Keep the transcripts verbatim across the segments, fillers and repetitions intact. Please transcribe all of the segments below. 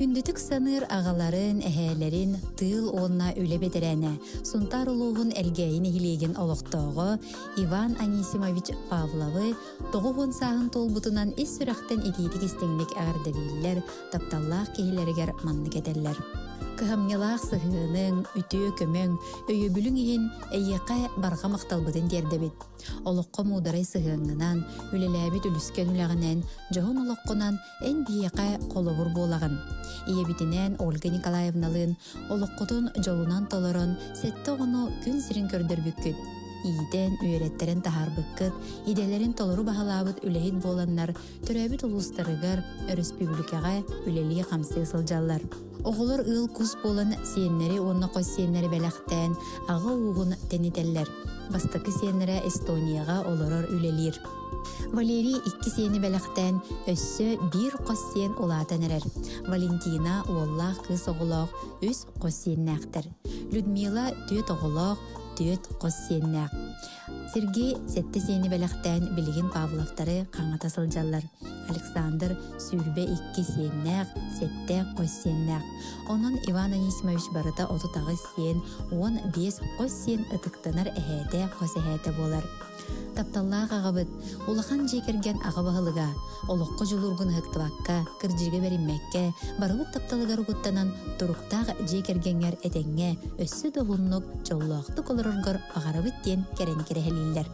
Күндүтүк саныр ағаларын, әһәлерин тыл онна үле бетерәне, сунтар улуғын әлгәйін хилеген олықтоғы Иван Анисимович Павловы тоғуғын сағын толбутунан ес сүрәқтен етейдік істеңдік әғардабейлер, тапталлақ кейлергер манны кетерлер. Кыхамнялақ сығының, үтіө көмөң, өйі бүлің ехін әйеқә барға мақталбытын дердебет. Олыққа мударай сығыңынан, үлеләбет үліскен үләғінен, жоғын олыққынан ән бейеқә қолыбыр болағын. Ие бітінен Ольга Николаевналын, олыққытын жолунан толырын, сәтті оғыны күн сірін көрдір бүккіт. Ииден үйреттерін тахар бүккіт, иделерін толыру бағалабыт үләйт боланнар, түрәбіт ұлыстарығар республикаға үлелі қамсы сылжалар. Оғылыр ыл күз болын сиеннері онна қос сиеннері бәләқтән, аға уғын тәнетеллер. Бастықы сиеннері Эстонияға олырыр үлелер. Валерий икки сиені бәләқтән өссі бір қос сиен олатан әрер. Валентина уоллах кыз оғылақ өс қос сиеннәқтір. Людмила төт оғылақ төт қос сиеннәқ. Сергей сәтті сиені бәләқтән білген Павловтары қаңата сылжалар. Александр сүрбе икки сиеннәқ, сәтті қос сиеннәқ. Онын Иван Анисимович барыта оту тағы сиен, он бес қос сиен ытықтанар әхәті қос әхәті болар. Тапталлақ ағабыт, улахан жекерген ағабағылыға, олыққы жылурғын ғықтыбаққа, кіржіге бәрінмәкке, барыбыт тапталыға рұғыттанан тұруқтақ жекергенер әтенге, өссі доғыннық жоллақты қолырырғыр ағарабыт ден кәрәні керәхелілер.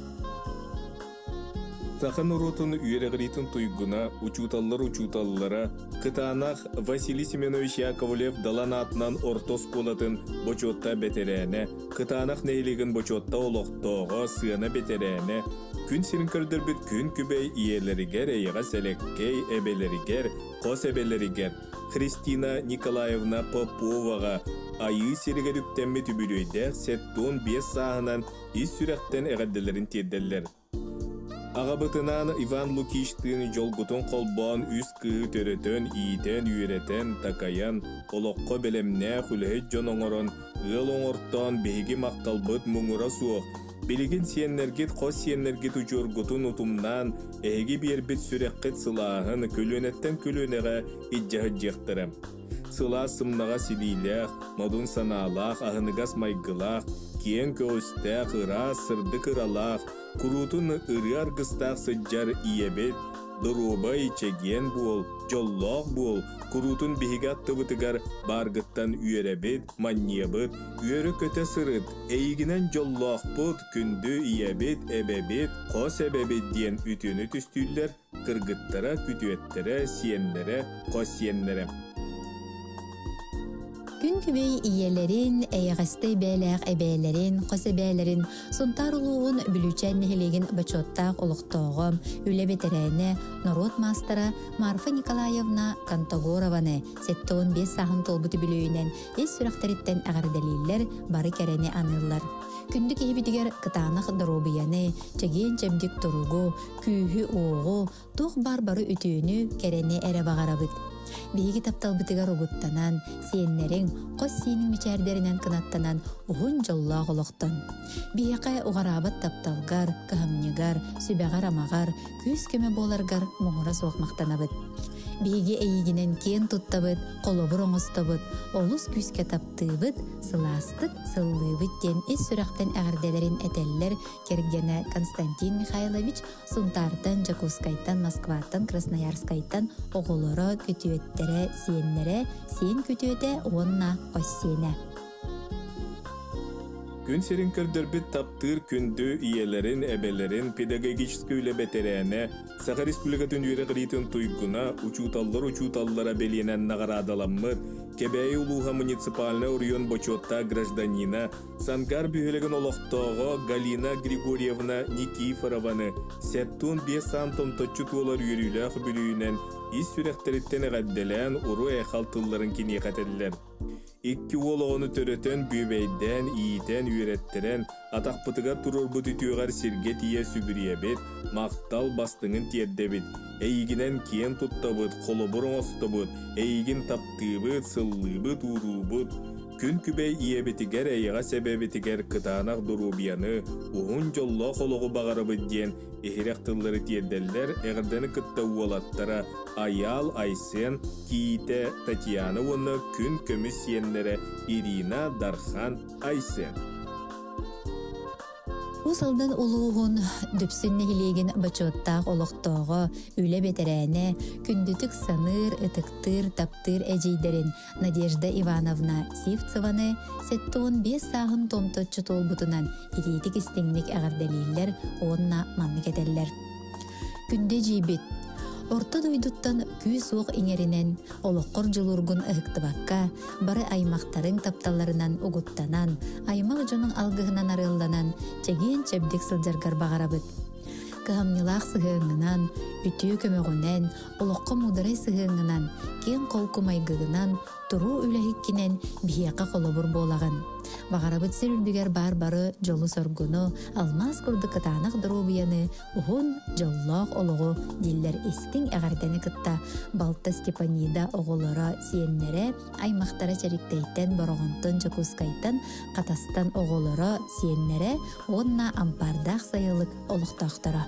Сахан уротун үйерегритин туйгуна учуталлар учуталлара кытанах Василий Семенович Яковлев даланатынан ортос болатын бочотта бетерәне, кытанах нейлеген бочотта олоқтоға сыяна бетерәне, күн сирин көрдірбіт күн күбей иелерігер, эйға сәлеккей әбелерігер, қос әбелерігер, Христина Николаевна Поповаға айы сирігер үптәмі түбілөйдәк сәттуын бес сағынан ис сүрәқтен әғадделерін тедделер. Ағабытынан Иван Лукиштын жолгутун қолбан үс кығы төрөтөн, ийтен, үйретен, такаян, олоққа белемне хүлхет жон оңырын, ыл оңырттан бейгі мақталбыт мұңыра суық, білген сиеннергет қос сиеннергет ұжыргутун ұтымнан, әйгі бербет сүреккет сылағын көлөнеттен көлөнеға иджағыт жектірім. Сыла сымнаға силилях, модун саналах, ағыныгас майгылах, киен көстәк, ыра, сырды кыралах, Курутун ырыар гыстақ сыджар иебет, дұрубай чеген бол, жоллақ бол, курутун бігат тұбытыгар баргыттан үйеребет, маннебет, үйері көте сырыт, әйгінен жоллақ бұд, күнді иебет, әбебет, қос әбебет ден үтіні түстүллер, кыргыттара, күтуеттері, сиенлері, қос сиенлері. Күн күбей иелерин, әйғасты бәләқ әбәлерин, қос әбәлерин, сонтар ұлуғын бүлүчән нәхелеген бачоттақ олықтоғым, үлі бетерәне, народ мастера Марфа Николаевна Кантагорованы, сәтті он бес сағын толбыты бүлуінен, ес сүрәқтареттен әғардалилер бары кәрәне анылар. Күндік ебедігер кытанық дробияны, чәген чәмдік тұруғу, күйі оғу, тұқ бар-бары үтіні кәрәне әрі бағарабыд. Бейгі тапталбытыгар ұғыттанан, сиеннерің қос сиенің мечәрдерінен кынаттанан ұғын жоллақ олықтан. Бейқай ұғарабыт тапталгар, кығымнегар, сүбәғар амағар, күз көмі боларгар мұңыра соғмақтанабыд. Бейге әйгінен кен тұттабыд, қолыбыр оңыстабыд, олыс күзке таптыбыд, сыластык, сыллыбыд ден ес сүрәқтен әғірделерін әтәлілер кергені Константин Михайлович Сунтартан, Жаковскайтан, Москваттан, Красноярскайтан оғылыры көтуеттері сиенлері, сиен көтуеті онна қоссиені. Күн серин көрдірбіт таптыр күнді иелерін, әбелерін, педагогическі үлі бәтерәне, Саха Республикатын үйрегіретін туйгуна, учуталлар учуталлара беленен нағарадаламмыр, кебәйі улуға муниципалны урьон бочотта гражданина, Сангар бүйелеген олықтоғы Галина Григорьевна Никифорованы, сәттун бес сантом точут олар үйрілі бүлүйінен, ис сүрәқтереттен әғадделен ұру әқалтыларын кене қателілер. Икки олоғыны төрөтен бүйбейден, ийтен, үйреттерен, атақ пытыға тұрыр бұты түйғар сирге тие сүбіриебет, мақтал бастыңын тиеддебет, әйгінен кен тұттабыт, қолы бұрын остабыт, әйгін таптыбыт, сыллыбыт, урубыт, күн күбей иебетигер эйга себебетигер кытаанах дурубияны уһун жолло хологу багарыбыт диэн эхирэх тыллары тиерделлер эгердени кытта уолаттара Аял Айсен, Киите Татьяна уонна күн көмүс сиеннере Ирина Дархан Айсен. Усалдан улуғын дөпсінне хилеген бачоттақ олықтоғы үлі бетерәне күндүтік саныр, ытықтыр, таптыр әжейдерін Надежда Ивановна Сивцеваны сәттіғын бес сағын томтотчы толбутынан иретік істеңнік әғарделейлер онна манны кетерлер. Күнде жейбет. Орта дойдуттан күй суық иңерінен олыққыр жылургун ыхыктыбакка, бары аймақтарын тапталарынан угуттанан, аймақ жоның алгыһынан арылданан, чеген чәбдек сылжаргар бағарабыт. Кыһамнылаах сыһыыңынан, үтүү көмөгүнен, олоққа мударай сыһыыңынан, кен қолкумайгыгынан, туруу үлэхиккинен бияқа қолобур болаган. Бағарабыт сөрүлбүгер бар-бары жолу соргуну, алмаз курды кытаанах дурубияны, ухун жоллоох олоғу диллер истиң әғардені кытта Балта Степанида оғолора сиеннере, аймақтара чариктейтен бороғонтон жокускайтан, қатастан оғолора сиеннере, онна ампардақ сайылык олықтақтара.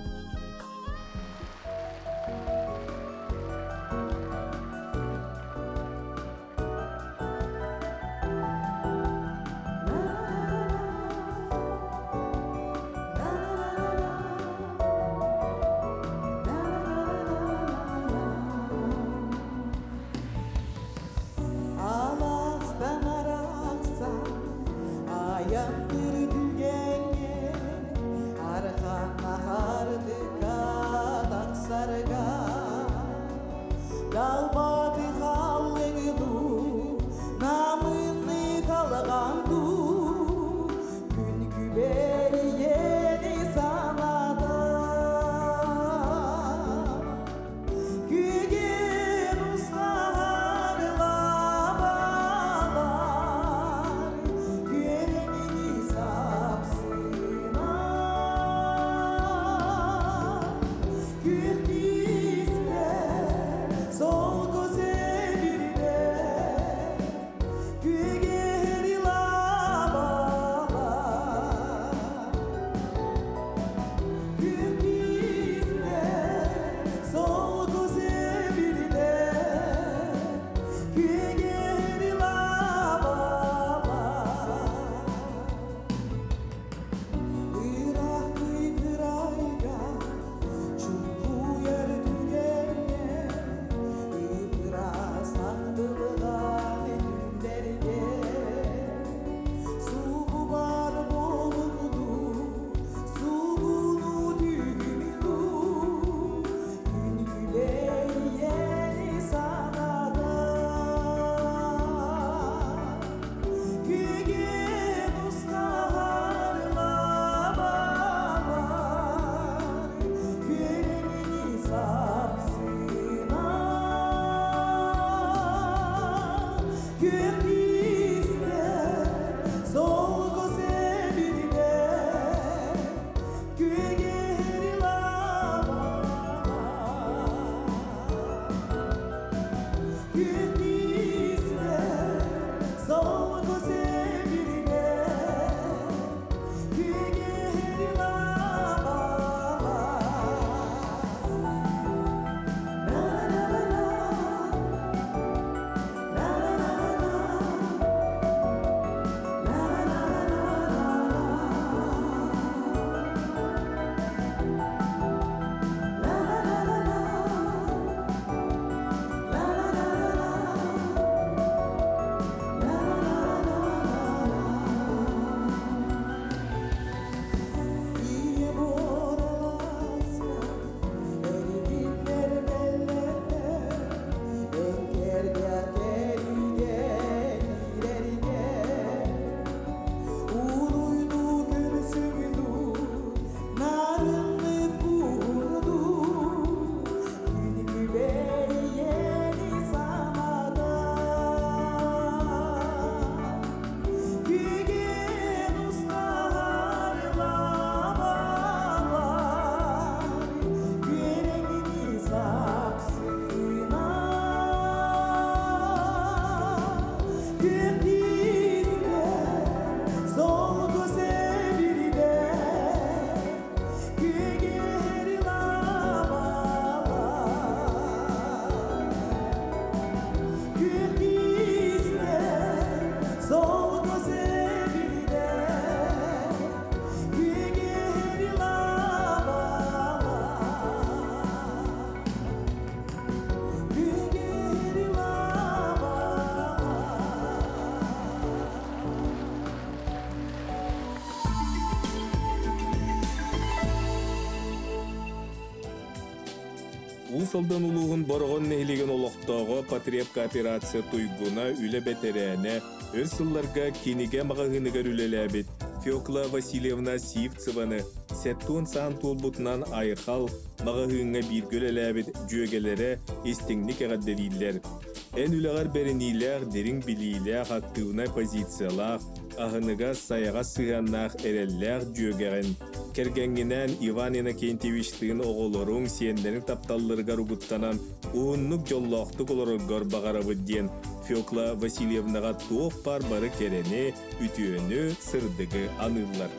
Улусалдан улуғын борғын нехилеген олықтағы потреб кооперация туйгуна үлі бетерәне, өрсылларға кениге мағағынығар үлеләбет Фёкла Васильевна Сивцеваны сәттуын саан толбутынан айырхал мағағынға биргөлеләбет жүйегелері истіңнік әғадделейлер. Ән үліғар бәрінейлер дерің білейлер активна позициялар, ағыныға саяға сығаннақ әреллер жүйегерін. Кергенгенен Иван Иннокентьевичтин оголорун сиендерин тапталларга ругуттанан ууннук жоллоқтук олороггор багарабыдден Фёкла Васильевнага туох пар бары керени үтүөнү сырдыгы аныллар.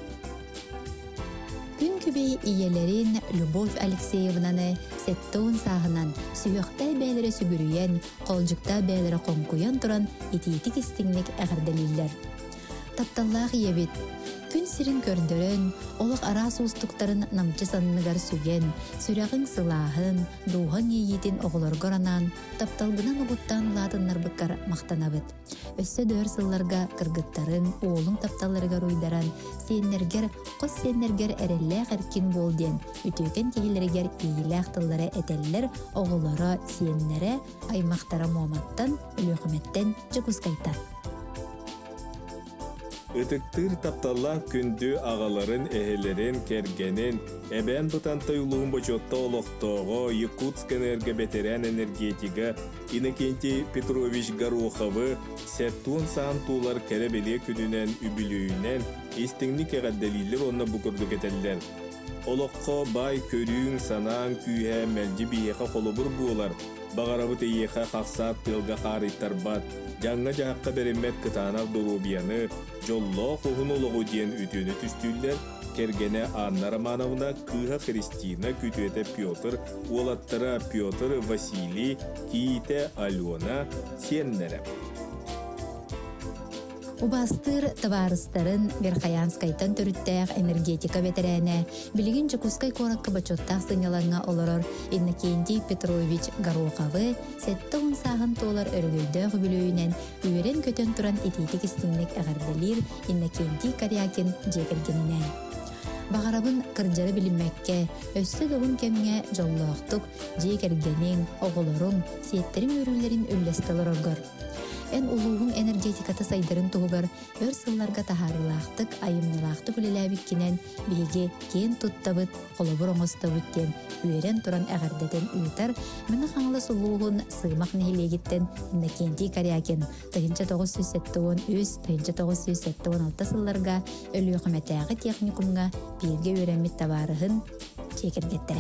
Күн күбей иелерин Любовь Алексеевнаны сеттоон сағынан сүйөктэй бәйлері сүгүрүйен, қолжықта бәйлері қонкуян туран итиетик истиңник әғірделілер. Тапталлақ ебет. Күн сирин көрдөрөн, олық ара суустуктарын намчы саныныгар сүген, сүрәғын сылағын, дуған ейетін оғылыргор анан, тапталгынан ұғыттан ладыннар бұққар мақтанабыд. Өссө дөр сылларга кыргыттарын, оолың тапталарыгар уйдаран, сеннергер, қос сеннергер әрелләқ әркин болден, үтөкен кейлерігер кейләқ тыллары әтәллер, оғылары сеннері, аймақтары муаматтан, үлөқіметтен жүкускайта. Itыктыр тапталлах күндү ағаларын әһелерин кергенин әбән бутантай улуғын бочотта олықтоғы Якутск энергобетерян энергетига Иннокентий Петрович Гороховы сәттуын саан тулар кәребеле күнінен үбілүйінен истіңнік әғадделейлер онна бұқырдық етелер. Олыққа бай көрүүң санаан күйе мәлді бейеқа қолыбыр бұлар. Бағарабыт eyеқа қақсат тылға қариттар бат. Жаңға жаққа беремет кытанақ дұрубияны жолло қоғын олығы ден үтіні түстүлдер кергене Анна Романовна кыға Христина күтуеті Петр, олаттыра Петр Василий, кейте Алена сеннері. Убастыр товарыстарын Верхаянскайтан төрүттәк энергетика ветерене билигин Жукускай коракка бачоттақ сыңалаңа олорор Иннокентий Петрович Гороховы сәттіғын сағын толар өргөйді ғүбілөйінен үйерен көтен туран етейтік істіңлік әғарделер Иннокентий Карякин жекергенінен. Бағарабын кырджары білінмәкке, өссі дұғын кемге жоллоқтық жекергенің, оғылырың, сеттерін өрілерін өллестілер оргор. Эн улуғын энергетикаты сайдарын туғығыр, өр сылларға тахарылақтық, айымнылақтық үлеләбіккенен бейге кен тұттабыт, қолыбыр оңыстабыт кен, үйерен тұран әғардетін ұйтар, міні қаңылы сұлуғын сыймақ нәйлегіттен Иннокентий Карякин, тоғыз жүз сексен үч тоғыз жүз сексен алты сылларға өлі өқіметәғі техникумға бірге өремет табарығын чекергеттірі.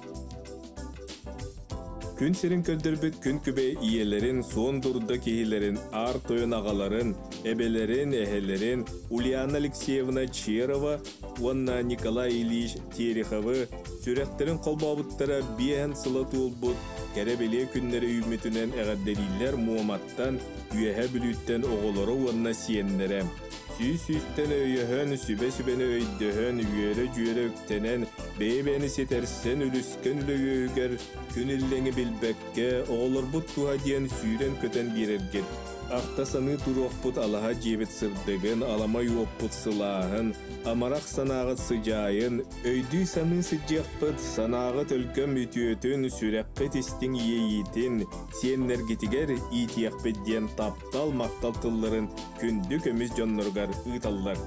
Күн сирин көрдірбіт күн күбе иелерин, сон дұрда кейлерин, ар тойын ағаларын, әбелерин, әхелерин, Ульяна Алексеевна Черова, Уанна Николай Ильич Тереховы, сүректерин қолбабыттара бейін сылаты олбыт, кәребеле күннері үйметінен әғадделейлер Муаматтан, үйәхә бүліттен оғылары Уанна сиеннері. Сүй-сүйттен өйіхін, сүбе-сүбені өйдіхін, үйері-жүйері өктенен, бейбені сетерсен үліскен үлі өйгер, күніллеңі білбәкке, оғылыр бұт туға дейін сүйрен көтен берергет. Ақта саны тұруқпұт алаға жебет сырдығын, алама юоппұт сылағын, амарақ санағыт сыжайын, өйді саны сыжақпыт, санағыт өлкім үтіөтін, сүрәққы тестің ейетін, сеннергетігер итияқпедден таптал мақтал тылларын күнді көміз жоннырғар ұйталлар.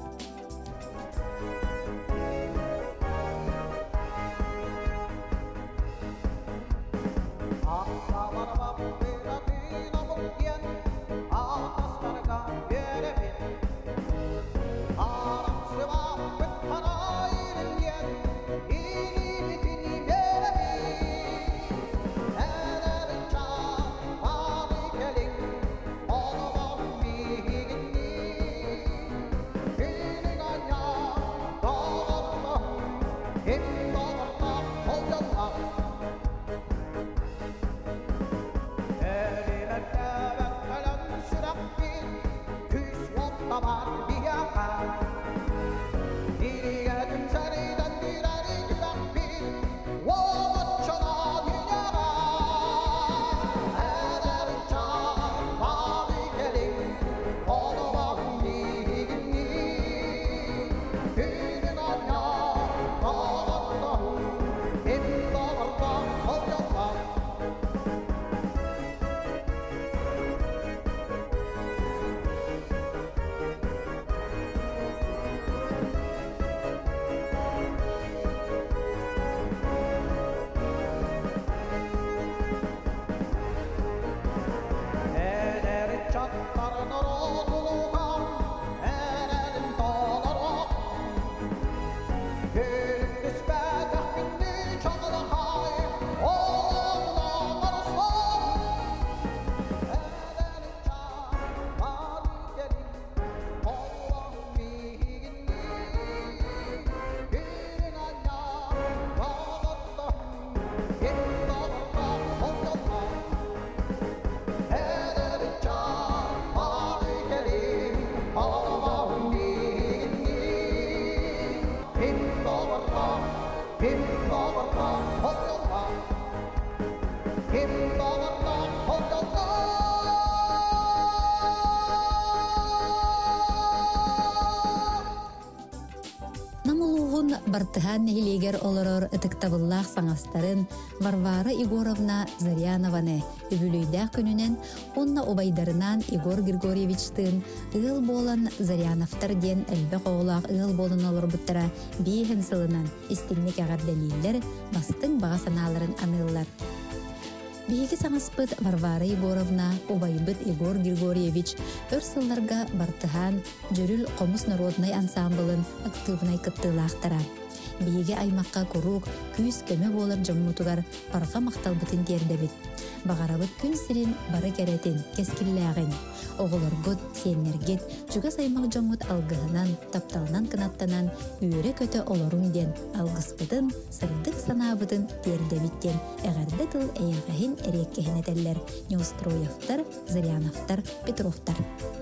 бартыхан нехилегер олорор ытыктабыллах саңастарын Варвара Егоровна Зарянованы үбүлүйдәк күнүнен онна обайдарынан Егор Григорьевичтын ыл болан Заряновтар ден элбек оғылақ ыл болын олор буттара бейхін сылынан истинник ағар дәлейлер бастың баға саналарын анылар. Биһиги саңаспыт Варвара Егоровна, обайбыт Егор Григорьевич өр сылларга бартыхан жөрүл Комус народный ансамблын активнай кыттылаақтара. Биһиги аймакка курук күүс көмө болар жоммутугар парга макталбытын тердебит. Багарабыт күн сирин бары керетин, кескиллаагын. Оголоргут, сеннергет, жуга саймак жоммут алгыһынан, тапталынан кынаттанан, үйрө көтө олорун ден алгыспытын, сырдык санаабытын тердебиттен, эгерде тыл эягахин эреккехинетеллер, Неустроевтар, Заряновтар, Петровтар.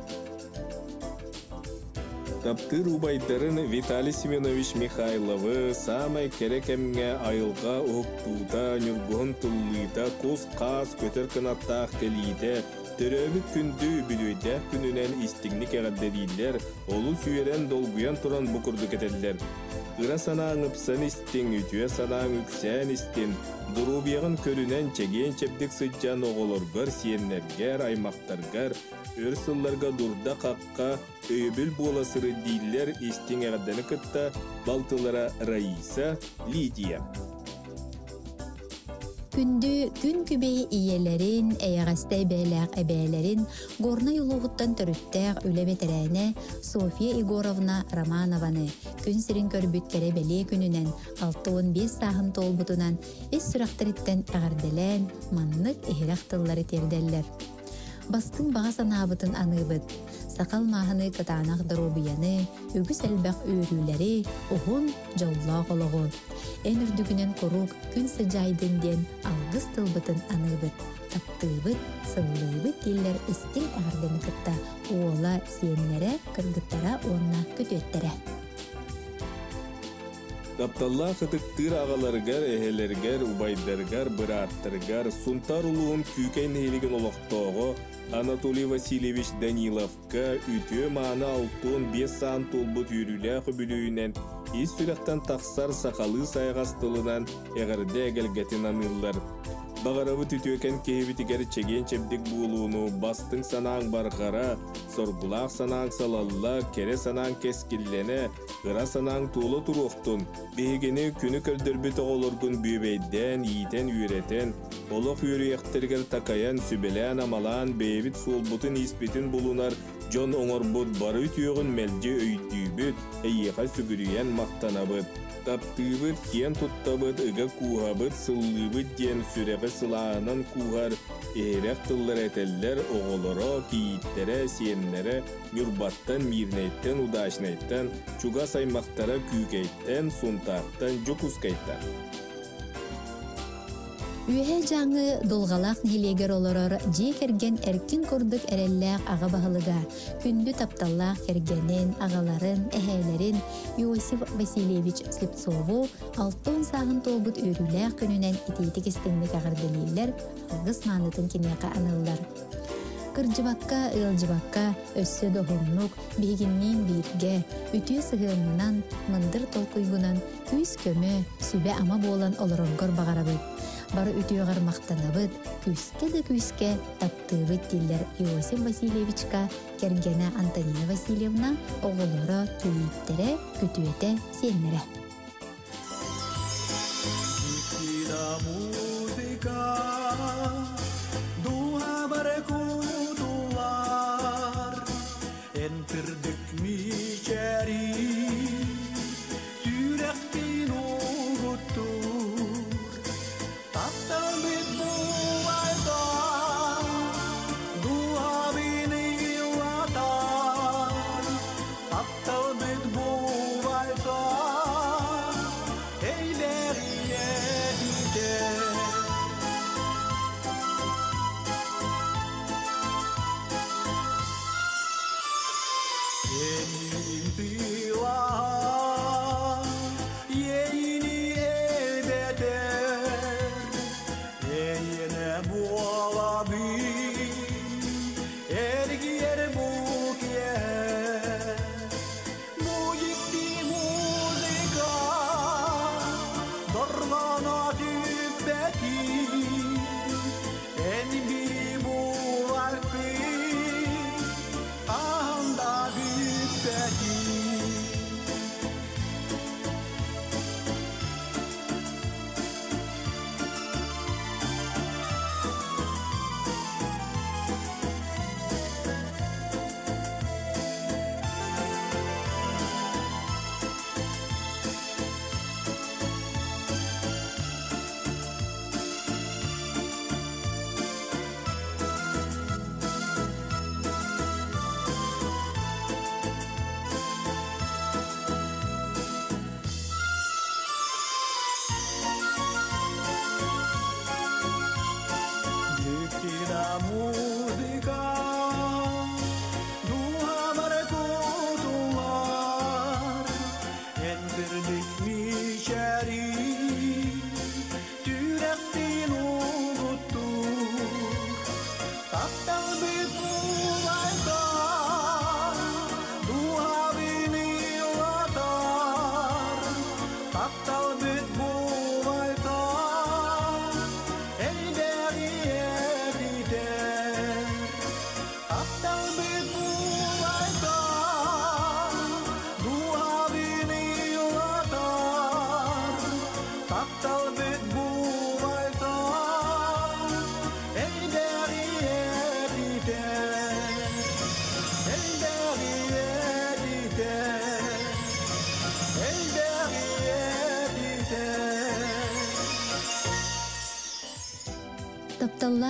Таптыр убайдарын Виталий Семенович Михайловы самай керекемге айылға оқтууда, нүргон тұллыйда, көз қас көтір кынаттақ келейді, төрөбіт күнді бүлөйдәк күнінен истигник әғаддедейлер, олу сүйерен долгуян туран бұқырды кетелдер. Ыра санаң ыпсан истин, үтüе санаң үксән истин, дұрубияғын көрінен чеген чепдік сұджан оғылыргар, сиеннергер, аймақтаргар, өрсылларга дурда қаққа өйбіл боласыры дейлер истин әғадданы кытта балтылара Раиса, Лидия. Күнді күн күбей иелерин, әйәғастай бәйләқ әбәйлерин, горна юлуғыттан түріттәқ үләбетерәне София Егоровна Романованы күн сирин көрбіт кәрі бәле күнінен алты он бес сағын толбутунан эс сүрақтырыттен әғарделән, маннық эхирақтылары терделлер. Бастың баға санабытын аныбыт, сақал мағыны кытанақ дробияны, үгіс әлбәқ үйрілері, оғын жаулақ олығы. Ән үрдігінен құрук күн сыжайдың ден алғыз тылбытын аныбыт, таптыбыт, сыллыбыт дейлер істің әғардені кытта, оғыла сиенлері, кыргыттара онна көтөттері. Тапталла қытықтыр ағаларгар, әхелергер, убайдаргар, бұраттыргар, сунтар ұлуын күйкәйн елеген олықтоғы Анатолий Васильевич Даниловка үтіе маны алтын бес сан толбыт үйрілі құбілуінен ес сүректен тақсар сақалы сайғастылынан әғірді әгелгетін анылар. Бағарабыт үтіөкен кейбітігер чеген чепдік болуыну, бастың санаң барғара, соргулақ санаң салалла, кере санаң кескіллене, ғыра санаң туылы тұруқтын, бейгені күні көрдірбіт оғылыргын бүйбейден, иетен үйретен, олық үйректергер такаян, сүбелен, амалан, бейбіт солбутын испетін болунар, жон оңырбыт бары үтіөғын мәлде өйдүйбіт, әйеға сүгіріен мақтанабыт. Таптыбыт, кен туттабыт, ыга куғабыт, сыллыбыт ден сүребі сылағынан куғар, әрек тыллар әтеллер, оғылыра, кейіттері, сиенлері, нүрбаттан, мирнайттан, удашнайттан, чуға саймақтара күйкайттан, сұнтақтан, жокускайттан. Үйе жаңы долғалақ нелегер олорор жи керген әркін көрдік әрелләқ аға бағылыға, күнді тапталлақ кергенін, ағаларын, әхәлерін Иосиф Васильевич Слепцову алтын сағын толбыт өріләқ күнінен итейті кестіңдік ағырдылейлер ағыз манытын кенеқа анылар. Кыржыбакка, ылжыбакка, өссө доғымнук, бейгіннен бейірге, үтіе сығымынан, мындыр толқуйгунан, күйіс көмі, сүбе ама болан олырынгор бағарабыд. Бары үтіоғар мақтанабыд, күйіске де күйіске таптыбыд дейлер Иосиф Васильевичка, кергені Антонина Васильевна, оғылары, кейіттері, күтуеті, сенлері. Eyler ye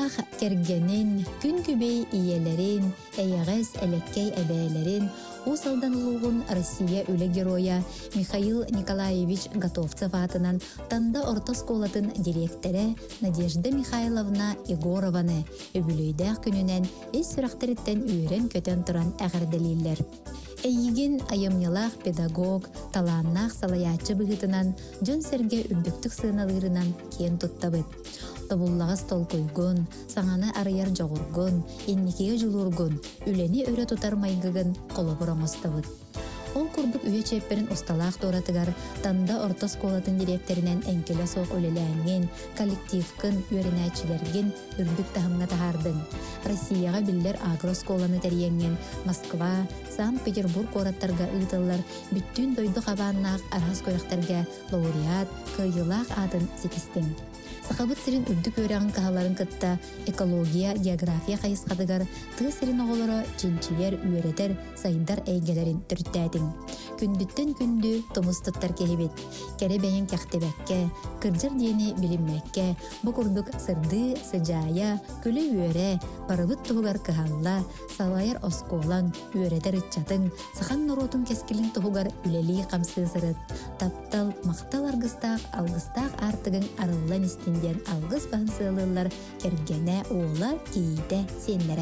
Усталаах кергенин, күн күбей иелерин, эйэгес элеккей эбээлерин, усалдан улугун Россия үле героя Михаил Николаевич Готовцев атынан танда орта сколатын директоры Надежда Михайловна Егорованы өбүлөйдәк күнүнен эс сүрәхтериттен үйрен көтен туран әгәрделилер. Эйигин айымнялах педагог, таланнах салаячы быгытынан, жон серге үрдүктүк сыналырынан кен туттабыт. Табуллағыз толкойгон, саңаны арыяр жоғыргон, еннекеге жылургон, үлені өрі тутар майгыгын қолы бұраңыстабыт. Ол курдук үйе чепперин усталаах торатыгар танда орта сколатын директоринен энкеле соқ өлеләңген, коллективкын үйренәчилерген үрдүк тахымға тахардын. Россияға биллер агросколаны тәриенген Москва, Санкт-Петербург ораттарға ыйтылар, бүттүн дойду қабаннақ архас көріқтарға лауреат, кыйылақ атын сетістің. Сақабыт сирин үрдүк өрәңін кахаларын кытта экология, география қайысқадыгар тығы сирин оғылары чинчиер, үйеретер, сайдар әйгелерін түрттәтін. Күндіттен күнді томыстыттар кехебет. Кәрі бәйін кәқтебәкке, кырджар дейіні білінмәкке, бұ күрдік сырды, сыжая, күлі үйере, барыбыт тұғығар кахалла, салайар осколан, үйеретер ытчатын, сақан нұротын кәскілін тұғығар үлелі қамсызырыт. Таптал, мақтал арғыстақ, алғыстақ артығын арылан істенден алғыз бағынсылылар кергене оğla кейді сенлері.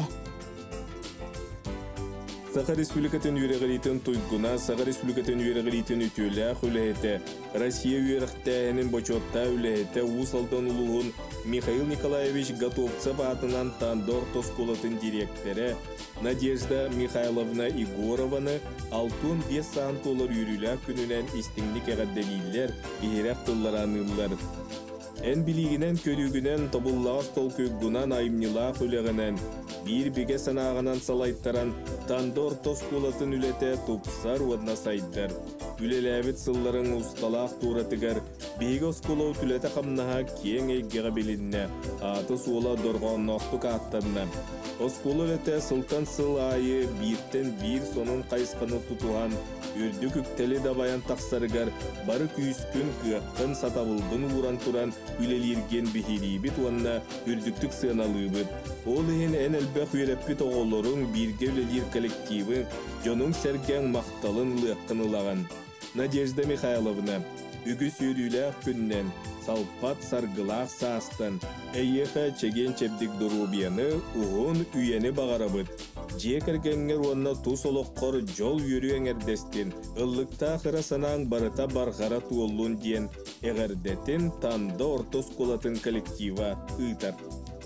Саха Республикатын үйрегілейтін тұйгуна, Саха Республикатын үйрегілейтін үтілі үләйті, Россия үйректәйінің бочотта үләйті ұсалдан ұлығын Михаил Николаевич Готовцев атынан Тандор Тосколатын директоры Надежда Михайловна Егорованы алтын бес саан толар үйрілі күнінен истіңлік әғадделейлер, бейрек тұлларанылар. Эн билигинен көрүгүнен тобуллағыз толкүйгунан айымнилаах үлегінен, bir биге санағынан салайттаран Тандор Тосколатын үлете тупсар уадна сайддар. Үлеләбет сылларын усталақ туратыгар, биге осколау түлете қамнаға кең эйгеға билинне, аты суола дорғон ноқтук аттанна. Осколу лете сылтан сыл айы биртен бир сонун қайысқаны тутуған, үрді күктелі дабаян тақсарыгар, бары күйіскін күйаққын сатабылдың уран туран үлелерген бихирибит уанна үрдіктік сыналыбыт. Ол ең ән әлбәқ үйреппет оғылырың бірге үлелер коллективі жонун сәрген мақталын лыққынылаған. Надежда Михайловна, үгі сүйріләқ күннен, салпат саргылақ састан, әйеха чеген чепдік дұрубияны ұғын үйені бағарабыт. Жекергенгер онна тус олыққор жол үйрюен әрдестен, ыллықта қырасанан барыта барғара туоллун ден, әғірдетін танда ортос колатын коллектива ұйтар.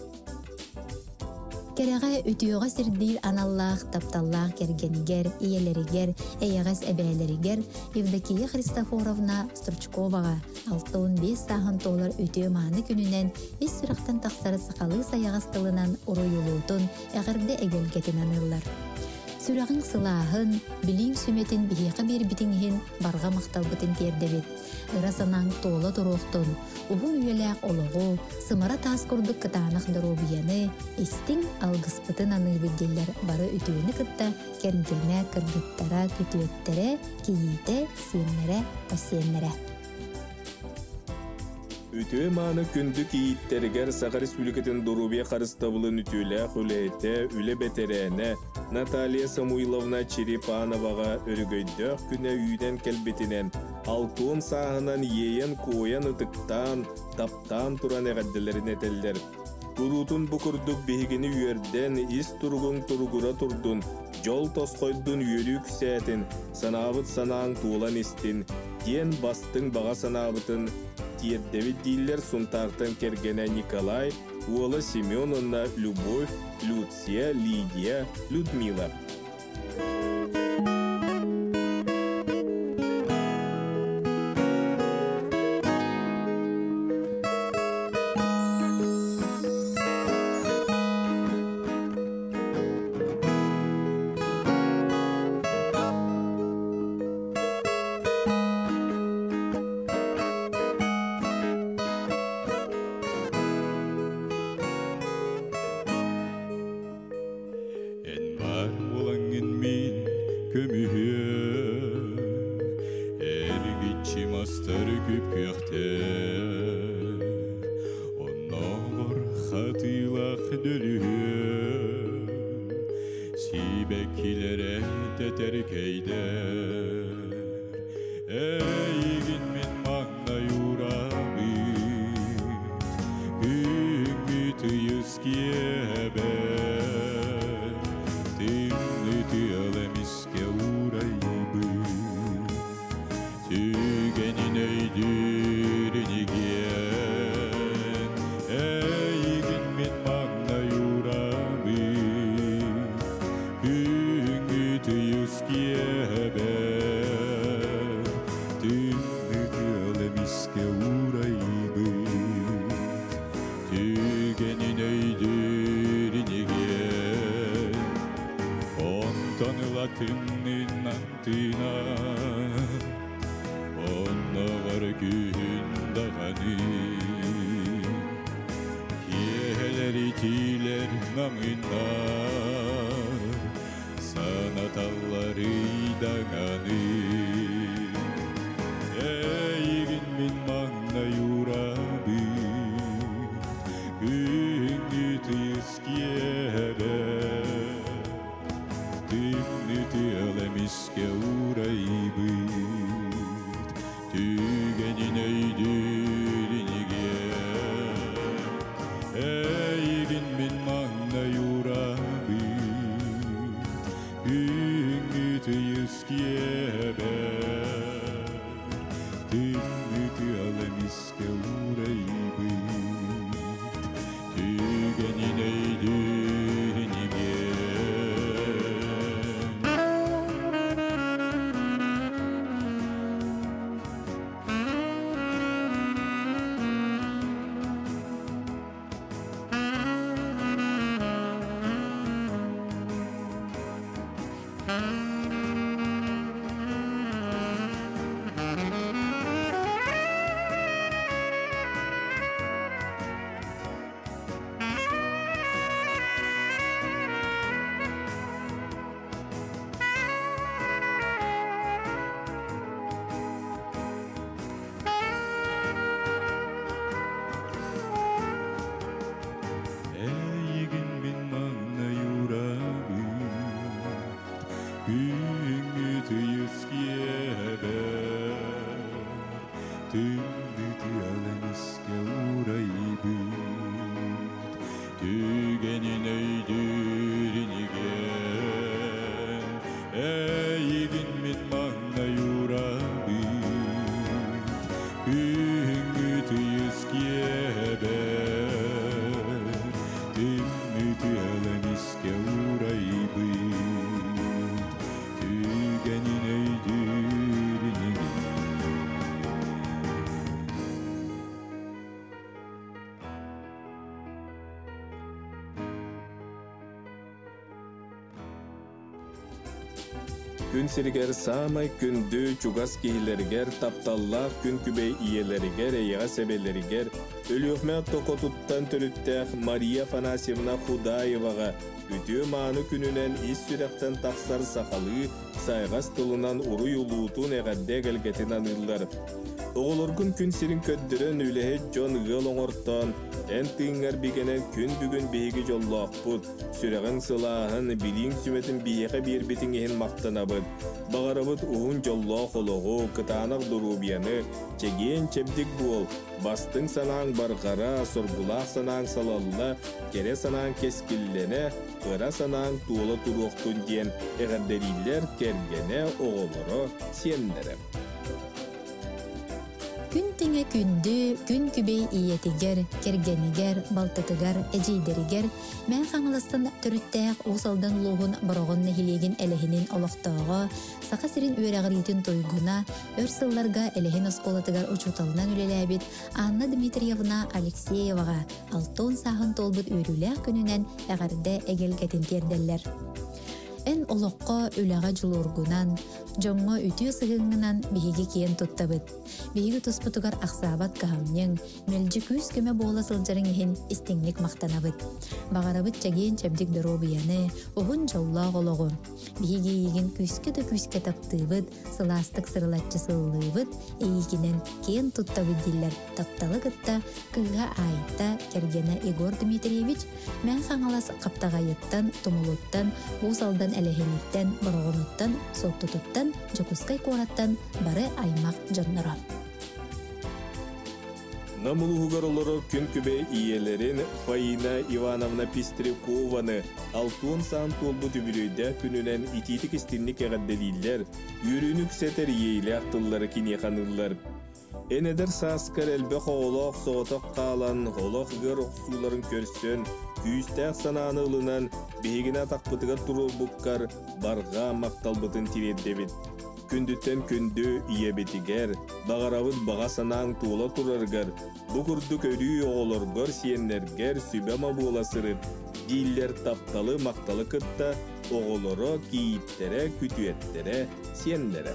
Кереға өтіоға сірдейл аналлақ, тапталлақ кергенігер, иелерігер, әйеғас әбәлерігер Евдокия Христофоровна Стручковаға алтын бес сағын толар өтіо маны күнінен ес сұрақтан тақсары сақалы саяғастылынан ұройылуытын әғірді әгелгетін анылар. Сүрағын сылағын, білің сүметін бейеқі бір бітіңген барға мақтал бұтын тердебет. Ырасанан толы тұруқтын, ұғын үйеләқ олығы, сымара тас күрдік кытанық дұробияны, істің алғыс бұтын анығыделер бары үтіуіні күтті кергене кіргіттара күтіеттері, кейеті, сенлері, өсенлері. Үтіе маны күнді кейіттерігер Саха Республикатын Дорубия қарыстабылын үтілі құлейті үлі бетерәне Наталья Самуиловна Черепановаға өргөйдіқ күні үйден кәлбетінен алтуын сағынан ейен қойан ұтықтан, таптан тұран әғадділерін әтелдер. Турутун бұқырдық бейгіні үйерден ис тұрғын тұрғыра тұрдың, жол тосқойдың үйерік сәтін, санабыт санаң туылан істін, ден бастың баға санабытын, Тиеддевит диллер сунтартан кергене Николай, Уола Семеновна, Любовь, Люция, Лидия, Людмила. Onnoğur xatıyla dölüğüm Sibekilere teterkeyder Ey günmin magna yurabi Güngü tıyız kiyebe Timli tiyalemiske uraybi Tügenin eydirini giyen Ey günmin magna yurabi Güngü tıyız kiyebe Timli tiyalemiske uraybi Tügenin eydirini giyen Ontanılatının antına Onlar gün dağını Kiyeler itiler namına Sanat alları dağını Ey günmin magna yurabi Güngü tıyız kiyebe Timni tiyalemiske uraybi Tügenin eydirini giyen Ey günmin magna yurabi Güngü tıyız kiyebe Timni tiyalemiske uraybi Tügenin eydirini giyen Ey günmin magna yurabi Güngü tıyız kiyebe Timli tiyalemiske uraybi Tügenin eydirini giyen Ey günmin magna yurabi Güngü tıyız kiyebe Timmi tiyalemiske uraybi Tügenin eydirini Gün siriger samay gündü çugas giyileriger taptallaq gün kübey iyeleriger eyağa sebeleriger ölüyökme tokotuttan törüttəq Maria Fanasьевна Худаеваға ütü manı gününen is sürekten taksar sakalı saygas tılınan uru yuluğutun eğadde gelgetin anıllar. Oğulurgun gün sirin köddüren ülehe John Gölongortan en tığıngar bigenen gün bugün beygi jollaq bud süreğin sılahın bilin sümetin biyeğe bir bitin ehin maqtanabıd. Bağarabıd uğun jollaq oluğu kıtanaq durubiyanı çegiyen çebdik bol bastın sanağın barqara sorgulaq sanağın salalla kere sanağın keskillene ıra sanağın tuğla turuqtun diyen eğaddeliller kergene oğuluru siyenlere. Күн тиңе күндү, күн күбей иетигер, кергенигер, балтатыгар, эжейдеригер, мен хаңылыстан түріттәк усалдан луғын бұрығын нәхилеген әліхінен олықтауға, сақа сирин үйрәғіретін тойгуна, өр сылларға әліхін осколатыгар учуталынан үлеләбет Анна Дмитриевна Алексееваға алтон сағын толбыт өріләк күнінен әғірді әгелгетін тердерлер. Эн олоққа үләға жылоргунан, жоңға үтіе сығыңынан биһиги киен туттабыт. Биһиги туспутугар ақсабат кахамнең, мелжі күз көмө бола сылжарың ехин истиңлик мақтанабыт. Бағарабыт чагиен чәбдік дұробияны, оғын жаулақ олоғу. Биһиги егін күске да күске таптыбыт, сыластық сырылатчы сыллыбыт, эйгінен киен туттабыт диллер. Тапталы гытта, кыға айта кергені Егор Дмитриевич, мән қаңалас қаптағайыттан, тумулуттан, бусалдан әлехениттен, бұрғынуттан, соттутуттан, жокускай кораттан бары аймақ жоннора. Намылуғығар олары күн күбе иелерін Фаина Ивановна Пестрякованы алтуын саан толбу түбірейді күнінен ититік істінік әғадделейлер, үйрінік сәтер ейлі ақтылары кенеқанылар. Энедер саскар әлбі қоғылық соғытық қалан, қолық ғыр оқсуларын көрсін, күйістәқ сананы ұлынан бейгіне тақпытыға тұру бұққар барға мақталбытын тиреддебет. Күндіттен күнді иебетігер, бағарабыт баға санаң туыла тұрарғар, бұқырдық өрі оғылырғар сиенлергер сүбәма боласырын, дейілер тапталы мақталы кытта оғылыры кейіптері, күтуеттері, сиенлері.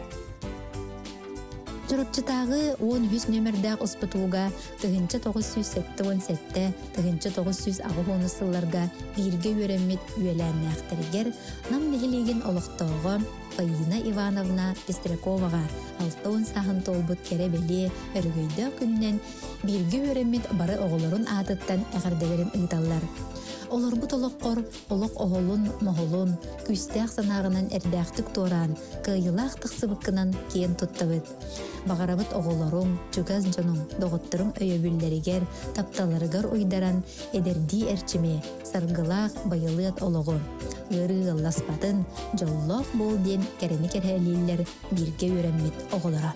Жұрыпчытағы он жүз нөмірдәқ ұспытуға тұғынчы тоғыз жүз он сетте, тұғынчы тоғыз жүз ағуғоны сылларға бірге өремет үйеләнне ақтыргер, нам нехелеген олықтауға Фаина Ивановна Пестряковаға алтауын сағын толбыт керебелі өргөйді күннен бірге өремет бары оғылырын атыттан әғардегерін ұйталар. Олар бұт олыққор, олық оғылын, моғылын, күстәқ санағынан әрдәқтік торан, күйілақ тықсыбыққынан кейін тұттабыт. Бағарабыт оғыларың, жүгаз жоның, доғыттырың өйебілдерігер, тапталарығар ойдаран, әдерді әрчіме, сарғылақ байылыят олығы. Үрі ғыласпатын, жоллақ бол ден кәрені кәрәлелер бірге өремет оғылара.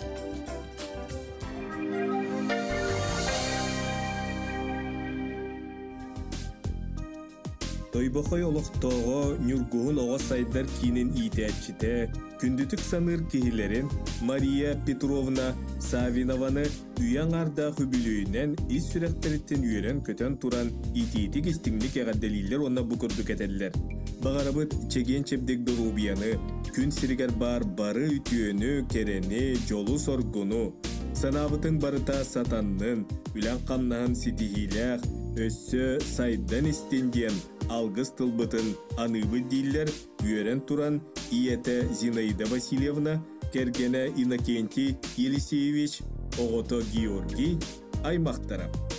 Тойбақай олықтоғы нүргуғын оға сайдар кейінен итәтчіте, күндітік саныр кейлерін Мария Петровна Савинованы үйен арда хүбілуінен ис сүрәқтеріттен үйерен көтен туран итетік істіңлік әғадделейлер онна бұқырдық әтәлілер. Бағарабыт чеген чепдек дұрубияны, күн сірігер бар бары үтіөні, керені, жолу соргуну, санабытын барыта сатанның, үлән қамнағын сетихиләқ, өссі сайдан істенден алғыз тылбытын аныбы дейлер үйерен туран иеті Зинаида Васильевна, кергені Иннокентий Елисеевич, оғыто Георгий аймақтарам.